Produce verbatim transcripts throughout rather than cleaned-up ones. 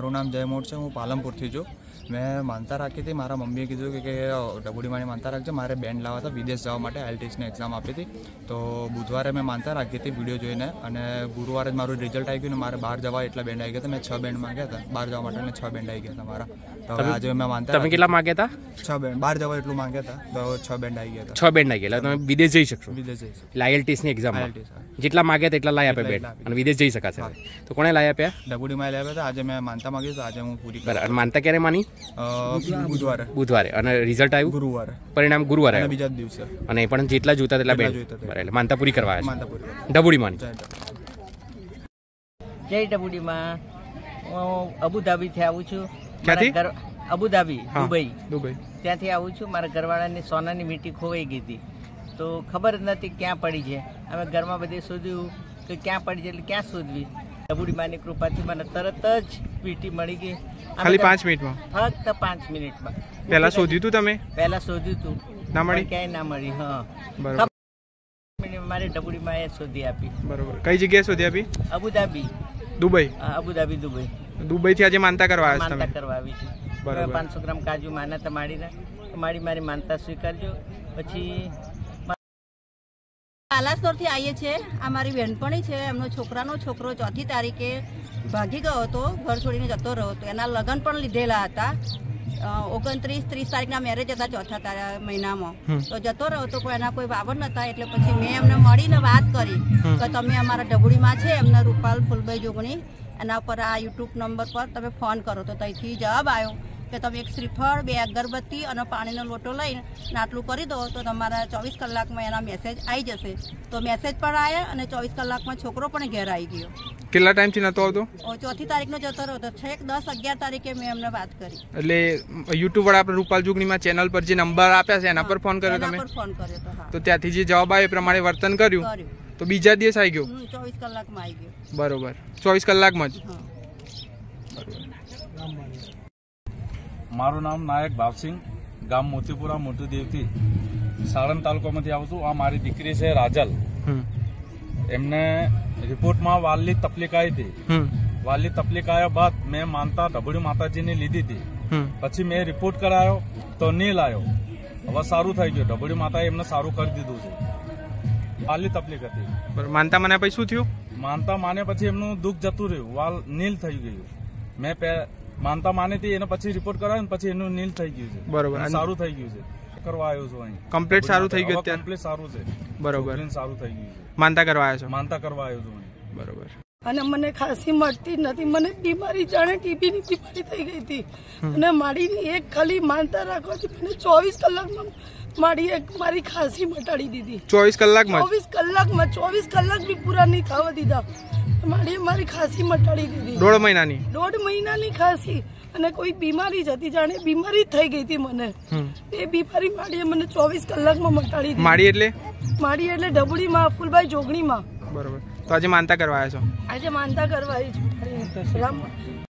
મારું નામ જય મોટ છે, હું પાલનપુરથી છું। મેં માનતા રાખી હતી, મારા મમ્મીએ કીધું કે ડબુડી માની માનતા રાખજે, મારે બેન લાવવા હતા વિદેશ જવા માટે, આઈએલટીએસની એક્ઝામ આપી હતી। તો બુધવારે મેં માનતા રાખી હતી વિડીયો જોઈને, અને ગુરુવારે જ મારું રિઝલ્ટ આવી ગયું ને મારે બહાર જવા એટલા બેન્ડ આવી ગયા હતા। મેં છ બેન્ડ માંગ્યા હતા બહાર જવા માટે, અને છ બેન્ડ આવી ગયા હતા મારા। તો આજે મેં માનતા તમે કેટલા માંગ્યા હતા? છ બેન્ડ બહાર જવા એટલું માંગ્યા હતા, તો છ બેન્ડ આવી ગયા હતા। છ બેન્ડ આવી ગયા, તમે વિદેશ જઈ શકશો? વિદેશ જઈશ, એટલે આઈએલટીએસની એક્ઝામમાં જેટલા માંગ્યા હતા એટલા લાવી આપ્યા બેન્ડ, અને વિદેશ જઈ શકાશે। તો કોણે લાવી આપ્યા? ડબુડીમાં લાવી આપ્યા હતા। આજે મેં માનતા માંગી તો આજે હું પૂરી કરું। અને માનતા ક્યારે માની? બુધવારે બુધવારે અને રિઝલ્ટ આવ્યું ગુરુવારે, પરિણામ ગુરુવારે આવ્યું બીજા દિવસે, અને એ પણ જેટલા જોતા તેટલા બેન્ડ એટલે માનતા પૂરી કરવા આવ્યા ડબુડી માની। જય ડબુડીમાં, હું અબુધાબીથી આવું છું। ક્યાંથી? અબુધાબી, દુબઈ દુબઈ ત્યાંથી આવું છું। મારા ઘરવાળાની સોનાની વીંટી ખોવાઈ ગઈ હતી, તો ખબર જ નથી ક્યાં પડી છે। અમે ઘરમાં બધે શોધ્યું કે ક્યાં પડી છે, એટલે ક્યાં શોધવી? ડબુડીમાંની કૃપાથી મને તરત જ વીંટી મળી ગઈ, ખાલી પાંચ મિનિટમાં, ફક્ત પાંચ મિનિટમાં। પહેલા શોધ્યું હતું તમે? પહેલા શોધ્યું હતું, ના મળી, ક્યાંય ના મળી। હા, બરાબર, મારી ડબુડીમાં એ શોધી આપી। બરોબર, કઈ જગ્યાએ શોધી આપી? Abu Dhabi, Dubai. Abu Dhabi, Dubai. Dubai થી આજે માનતા કરવા આવ્યા માનતા કરવા આવી છે। બરાબર, પાંચસો ગ્રામ કાજુ માનતા માડીને મારી મારી માનતા સ્વીકારજો। પછી બાલાસોરથી આવીએ છીએ। આ મારી બહેનપણી છે, એમનો છોકરાનો છોકરો ચોથી તારીખે ભાગી ગયો હતો, ઘર છોડીને જતો રહ્યો હતો। એના લગ્ન પણ લીધેલા હતા, ઓગણત્રીસ ત્રીસ તારીખના મેરેજ હતા ચોથા મહિનામાં, તો જતો રહ્યો હતો, કોઈ એના કોઈ બાબર નતા। એટલે પછી મેં એમને મળીને વાત કરી કે તમે અમારા ડબુડીમાં છે, એમના રૂપાલ ફૂલભાઈ જોગણી, એના પર આ યુટ્યુબ નંબર પર તમે ફોન કરો। તો ત્યાંથી જવાબ આવ્યો કે તમે એક શ્રીફળ, બે અગરબત્તી અને પાણીનો લોટો લઈને આટલું કરી દો તો તમારા ચોવીસ કલાકમાં એના મેસેજ આવી જશે। તો મેસેજ પણ આવ્યા અને ચોવીસ કલાકમાં છોકરો પણ ઘેર આવી ગયો। કેટલા ટાઈમથી નતો આવતો? ચોથી તારીખનો જતો રહ્યો હતો, છેક દસ અગિયાર તારીખે મેં એમને વાત કરી। એટલે યુટ્યુબ વાળા આપણે રૂપાલ જોગણીમાં ચેનલ પર જે નંબર આપ્યા છે એના પર ફોન કર્યો તમે? ફોન કર્યો હતો, તો ત્યાંથી જે જવાબ આવ્યો એ પ્રમાણે વર્તન કર્યું, તો બીજા દિવસ આવી ગયો? ચોવીસ કલાકમાં આવી ગયો। બરોબર, ચોવીસ કલાકમાં જ? મારું નામ નાયક ભાવસિંહ, ગામ મોતીપુરા મોટી દેવથી, સાણંદ તાલુકામાંથી આવું છું। આ મારી દીકરી છે રાજલ, એમને રિપોર્ટમાં વાલી તકલીફ આવી હતી। વાલી તકલીફ આવ્યા બાદ મેં માનતા ડબુડી માતાજીની લીધી હતી, પછી મેં રિપોર્ટ કરાયો તો નીલ આવ્યો, હવે સારું થઈ ગયું। ડબુડી માતાએ એમને સારું કરી દીધું છે, વાલી તકલીફ હતી। માનતા મને પછી શું થયું? માનતા માને પછી એમનું દુઃખ જતું રહ્યું, વાલ નીલ થઈ ગયું। મેં માનતા માની હતી, એને પછી રિપોર્ટ કરાયો ને પછી એનું નીલ થઈ ગયું છે, બરોબર, સારું થઈ ગયું છે। કરવા આવ્યો છું અહીં, કમ્પ્લીટ સારું થઈ ગયું, કમ્પ્લીટ સારું છે, બરોબર, સારું થઈ ગયું છે। માનતા કરવા આવ્યો છો? માનતા કરવા આવ્યો છું અહીં, બરોબર। અને મને ખાંસી મળતી નથી, મને બીમારી જાણે ટીબીની બીમારી થઈ ગઈ હતી, અને મારી એક ખાલી માનતા રાખવાથી મને ચોવીસ કલાકમાં મારી એક મારી ખાંસી મટાડી દીધી। ચોવીસ કલાકમાં? ચોવીસ કલાકમાં, ચોવીસ કલાક બી પૂરા નહીં થવા દીધા, મારી મારી ખાંસી મટાડી દીધી। દોઢ મહિનાની? દોઢ મહિનાની ખાંસી, અને કોઈ બીમારી જ હતી, જાણે બીમારી થઈ ગઈ હતી મને, એ બીમારી માડીએ મને ચોવીસ કલાકમાં મટાડી દીધી। માડી એટલે? માડી એટલે ડબુડીમાં ફૂલભાઈ જોગણીમાં, બરોબર। તો આજે માનતા કરવા આવ્યા છો? આજે માનતા કરવા આવી છું।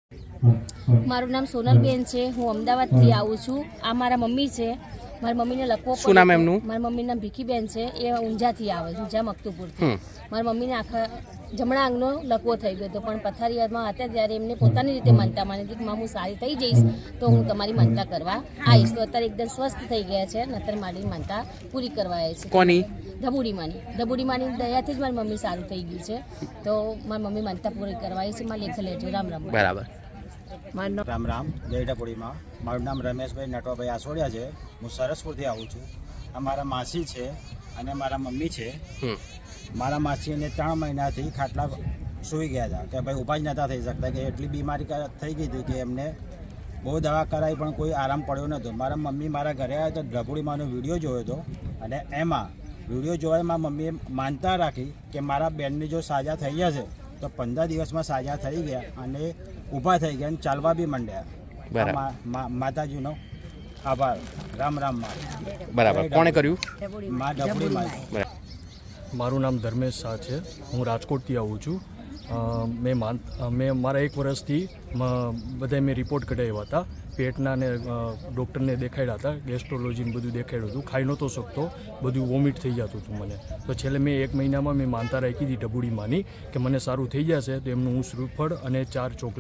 મારું નામ સોનલબેન છે, હું અમદાવાદથી આવું છું। આ મારા મમ્મી છે, મારી મમ્મીને લખવો શું નામ એમનું? મારી મમ્મીનું નામ ભીખીબેન છે, એ ઊંઝાથી આવે છે, ઊંઝા મકતુપુરથી। મારી મમ્મીને આખા જમણા આંગનો લકવો થઈ ગયો હતો, પણ પથારીમાં હતા ત્યારે એમને પોતાની રીતે માનતા માની હતી કે હું સારી થઈ જઈશ તો હું તમારી માનતા કરવા આવીશ। તો અત્યારે એકદમ સ્વસ્થ થઈ ગયા છે, અત્યારે મારી માનતા પૂરી કરવા આવી છે। કોની? ડબુડીમાંની। ડબુડીમાંની દયાથી જ મારી મમ્મી સારું થઈ ગયું છે, તો મારી મમ્મી માનતા પૂરી કરવા આવી છે। મારી લેખે લેજો। રામ રામ। બરાબર, રામ રામ। જય ડબુડીમાં, મારું નામ રમેશભાઈ નટવાભાઈ આસોડિયા છે, હું સરસપુરથી આવું છું। આ મારા માસી છે અને મારા મમ્મી છે। મારા માસીને ત્રણ મહિનાથી ખાટલા સૂઈ ગયા હતા કે ભાઈ ઊભા જ નહોતા થઈ શકતા, કે એટલી બીમારી થઈ ગઈ હતી કે એમને બહુ દવા કરાવી પણ કોઈ આરામ પડ્યો નહોતો। મારા મમ્મી મારા ઘરે આવ્યા તો ડબુડીમાંનો વિડીયો જોયો હતો, અને એમાં વિડીયો જોવામાં મમ્મીએ માનતા રાખી કે મારા બેનની જો સાજા થઈ જશે તો પંદર દિવસમાં સાજા થઈ ગયા અને ઊભા થઈ ગયા અને ચાલવા બી માંડ્યા। માતાજીનો આભાર। રામ રામ। બરાબર, કોણે કર્યું? મા ડબુડીમાં। મારું નામ ધર્મેશ શાહ છે, હું રાજકોટથી આવું છું। મેં માન મેં મારા એક વર્ષથી બધા મેં રિપોર્ટ કઢાવ્યા હતા, પેટના ને ડૉક્ટરને દેખાડ્યા હતા, ગેસ્ટ્રોલોજીને બધું દેખાડ્યું હતું, ખાઈ નહોતો શકતો, બધું વોમિટ થઈ જતું હતું મને। તો છેલ્લે મેં એક મહિનામાં મેં માનતા રાખી હતી ડબુડીમાંની કે મને સારું થઈ જશે તો એમનું હું શ્રીફળ અને ચાર ચોકલેટ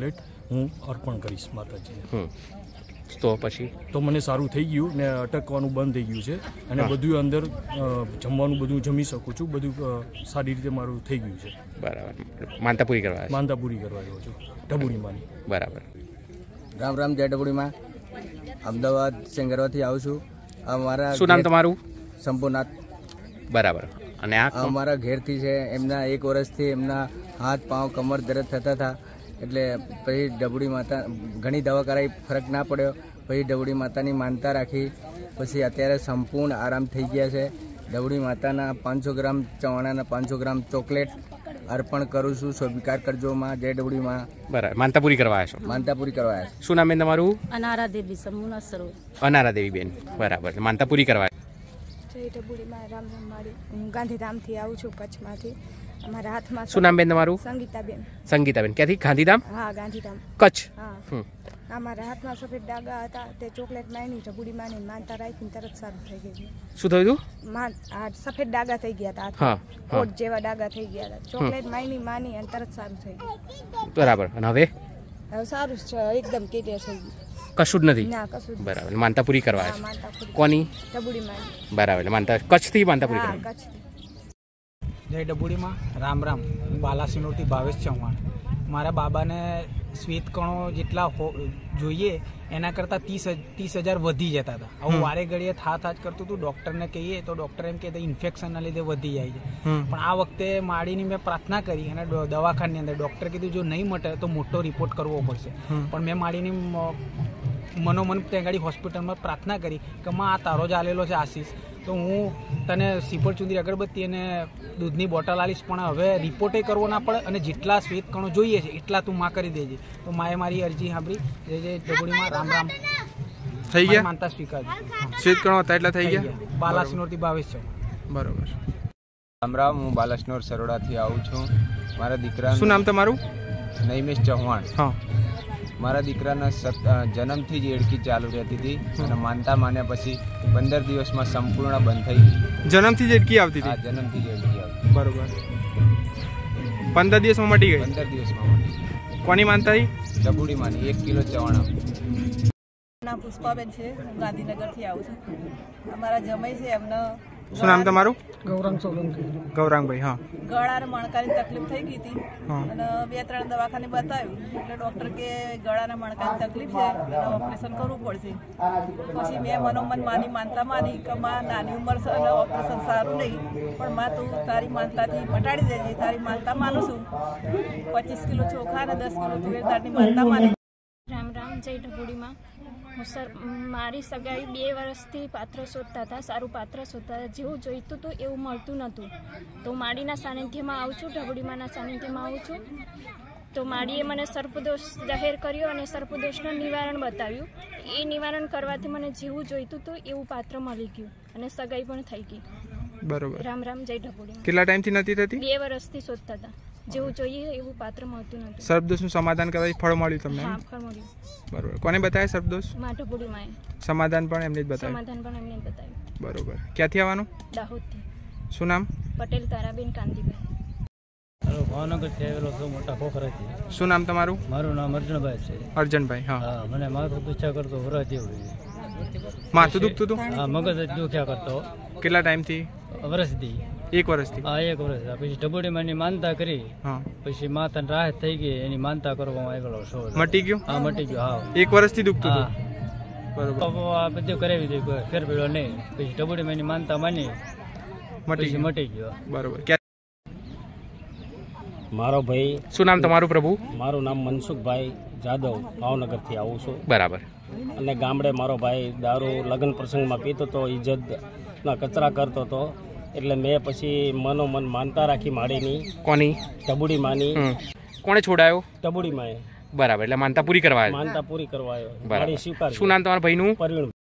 હું અર્પણ કરીશ માતાજીને. હમ તો પછી તો મને સારું થઈ ગયું ને અટકવાનું બંધ થઈ ગયું છે અને બધું અંદર અ, જમવાનું બધું જમી શકું છું. બધું અ, સારી રીતે મારું થઈ ગયું છે. બરાબર. માનતા પૂરી કરવા આવ્યા માનતા પૂરી કરવા આવ્યો છું ઢબુડીમાંની. છો. બરાબર. રામ રામ જય ડબુડીમાં. અમદાવાદ સેંગરવાથી આવું છું. અમારા શું નામ તમારું? સંપૂર્ણાથ. બરાબર. અને આ અમારા ઘેરથી છે, એમના એક વર્ષથી એમના હાથ પાँવ કમર દર્દ થતા હતા, એટલે પછી ડબુડી માતા ઘણી દવા કરાવી, ફરક ના પડ્યો. પછી ડબુડી માતાની માનતા રાખી, પછી અત્યારે સંપૂર્ણ આરામ થઈ ગયા છે. ડબુડી માતાના પાંચસો ગ્રામ ચવાણાના પાંચસો ગ્રામ ચોકલેટ અર્પણ કરું છું. સ્વીકાર કરજો માં. જય ડબુડી માં. બરાબર. માનતા પૂરી કરવા આવ્યા છો. માનતા પૂરી કરવા આવ્યા છે. શું નામ બેન તમારું? અનારા દેવી સમૂહના સરો. અનારા દેવી બેન. બરાબર. માનતા પૂરી કરવા જય ઢબુડીમાં. રામ રામ. મારી હું ગાંધીધામથી આવું છું, કચ્છમાંથી. અમારા હાથમાં શું નામ બેન તમારું? સંગીતાબેન. સંગીતાબેન. ક્યાંથી? ગાંધીધામ? હા, ગાંધીધામ, કચ્છ. હા. હમ અમારા હાથમાં સફેદ ડાઘા હતા, તે ચોકલેટ માની ઢબુડીમાં ની માનતા રાખીને તરત સારું થઈ ગયું. શું થયું હતું? માન આ સફેદ ડાઘા થઈ ગયા હતા, હા, કોટ જેવા ડાઘા થઈ ગયા હતા. ચોકલેટ માની માની અને તરત સારું થઈ ગયું. બરાબર. અને હવે હવે સારું છે, એકદમ ક્લિયર થઈ ગયું. કશું જ નથી? ના, કશું જ. બરાબર. માનતા પૂરી કરવા હા, આવ્યા માનતા પૂરી. કોની? ઢબુડીમાં. બરાબર. એટલે માનતા કચ્છથી માનતા પૂરી હા, કરવા. કચ્છથી. જય ડબુડીમાં. રામ રામ. હું બાલાસિનોરથી ભાવેશ ચૌહાણ. મારા બાબાને શ્વેત કણો જેટલા જોઈએ એના કરતાં ત્રીસ ત્રીસ હજાર વધી જતા હતા. આવું વારે ઘડીએ થા થા જ કરતું હતું. ડૉક્ટરને કહીએ તો ડૉક્ટર એમ કહેતા ઇન્ફેક્શનના લીધે વધી જાય છે. પણ આ વખતે માડીની મેં પ્રાર્થના કરી અને દવાખાની અંદર ડૉક્ટર કીધું જો નહીં મટે તો મોટો રિપોર્ટ કરવો પડશે. પણ મેં માડીની મનોમન ત્યાં ગાડી હોસ્પિટલમાં પ્રાર્થના કરી કે માં આ તારો જ આલેલો છે આશીષ, તો હું તને સીપર ચુંદરી અગરબત્તી અને દૂધની બોટલ આલીશ, પણ હવે રિપોર્ટે કરવો ના પડે અને જેટલા શ્વેત કણો જોઈએ છે એટલા તું માં કરી દેજે. તો માએ મારી અરજી સાંભળી. જય જય ડબુડીમાં. રામ રામ. થઈ ગયા? માનતા સ્વીકાર. શ્વેત કણો હતા એટલા થઈ ગયા? બાલાસિનોરથી ભાવેશ છે. બરોબર. રામ રામ. હું બાલાસિનોર સરોડાથી આવું છું. મારા દીકરા. શું નામ તમારું? નૈમેશ ચૌહાણ. હા. મારા દીકરાના જન્મથી જ એડકી ચાલુ રહેતી હતી અને માનતા માન્યા પછી પંદર દિવસમાં સંપૂર્ણ બંધ થઈ ગઈ. જન્મથી જ એડકી આવતી હતી? હા, જન્મથી જ એડકી આવતી. બરોબર. પંદર દિવસમાં મટી ગઈ? પંદર દિવસમાં મટી ગઈ. કોની માનતા? ડબુડી માની. એક કિલો ચવાણા. નામ પુષ્પાબેન છે. હું ગાંધીનગરથી આવું છું. અમારા જમાઈ છે, એમને. શું નામ તમારું? ગૌરાંગ સોલંકી. ગૌરાંગભાઈ. હા. ગળા અને મણકાની તકલીફ થઈ ગઈ હતી અને બે ત્રણ દવાખાને બતાવ્યું એટલે ડૉક્ટર કે ગળાના મણકાની તકલીફ છે અને ઓપરેશન કરવું પડશે. પછી મેં મનોમન માની માનતા માની કે માં નાની ઉંમર છે અને ઓપરેશન સારું નહીં, પણ માં તું તારી માનતાથી મટાડી દેજે. તારી માનતા માનું છું. પચીસ કિલો ચોખા અને દસ કિલો તુવેર દાળની માનતા માની. રામ રામ. જય ઢબુડીમાં. હું સર મારી સગાઈ બે વર્ષથી પાત્ર શોધતા હતા, સારું પાત્ર શોધતા હતા. જેવું જોઈતું હતું એવું મળતું નહોતું. તો માડીના સાનિધ્યમાં આવું છું, ઢબુડીમાંના સાનિધ્યમાં આવું છું. તો માડીએ મને સર્પદોષ જાહેર કર્યો અને સર્પદોષનું નિવારણ બતાવ્યું. એ નિવારણ કરવાથી મને જેવું જોઈતું હતું એવું પાત્ર મળી ગયું અને સગાઈ પણ થઈ ગઈ. બરોબર. રામ રામ. જય ઢબુડીમાં. કેટલા ટાઈમથી નથી થતી? બે વર્ષથી શોધતા હતા. જેવું જોઈએ એવું પાત્ર મળતું નહોતું. સર્પદોષનું સમાધાન કરવાથી ફળ મળ્યું તમને? હા, ફળ મળ્યું. બરોબર. કોને બતાવ્યા સર્પદોષ? માં ઢબુડીમાં. સમાધાન પણ એમને જ બતાવ્યું? સમાધાન પણ એમને જ બતાવ્યું. બરોબર. ક્યાંથી આવવાનું? દાહોદથી. શું નામ? પટેલ તારાબેન કાંતિભાઈ. ભાવનગરથી આવેલો છું, મોટા ખોખરાથી. શું નામ તમારું? મારું નામ અર્જુનભાઈ છે. અર્જુનભાઈ. હા. હા, મને માથું પૂછ્યા કરતો વરસ જેવું. માથું દુખતું હતું? હા, મગજ જ દુખ્યા કરતો. કેટલા ટાઈમથી? વર્ષથી. એક વર્ષથી? હા, એક વર્ષ. પછી ઢબુડીમાં એની માનતા કરી. હા. પછી માતાને રાહત થઈ ગઈ, એની માનતા કરવામાં આવેલો છો. મટી ગયું? હા, મટી ગયું. હા, એક વર્ષથી દુખતું હતું? બરોબર. આ બધું કરાવી દીધું, ફેર પડ્યો નહીં. પછી ઢબુડીમાં એની માનતા માની, મટી મટી ગયો. બરોબર. મારો ભાઈ. શું નામ તમારું પ્રભુ? મારું નામ મનસુખભાઈ જાદવ, ભાવનગરથી આવું છું. બરાબર. અને ગામડે મારો ભાઈ દારૂ લગ્ન પ્રસંગમાં પીતો હતો, ઇજ્જતના કચરા કરતો હતો, એટલે મેં પછી મનોમન માનતા રાખી માડીની. કોની? ઢબુડી માની. કોણે છોડાયો? ઢબુડી માએ. બરાબર. એટલે માનતા પૂરી કરવા? માનતા પૂરી કરવા આવ્યો. બરાબર. શું નામ તમારા ભાઈનું? પરવીણ.